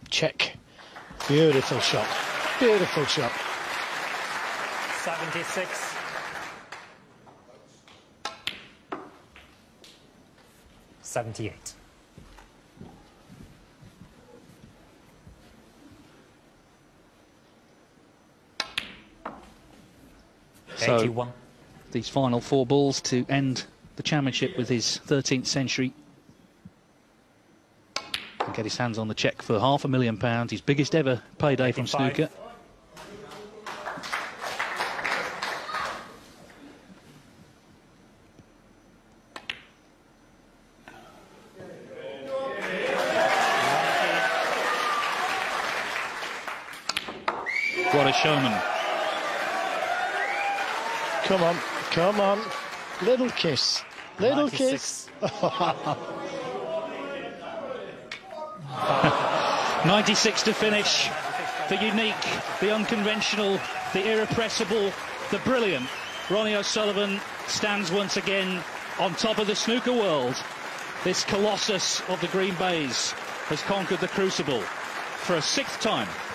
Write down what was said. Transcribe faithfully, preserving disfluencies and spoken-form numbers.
check. Beautiful shot. Beautiful shot. seventy-six. seventy-eight. So, eighty-one. These final four balls to end the championship with his thirteenth century. And get his hands on the cheque for half a million pounds, his biggest ever payday from snooker. What a showman. Come on, come on. Little kiss. Little kiss. ninety-six to finish. The unique, the unconventional, the irrepressible, the brilliant Ronnie O'Sullivan stands once again on top of the snooker world. This colossus of the Green Bays has conquered the crucible for a sixth time.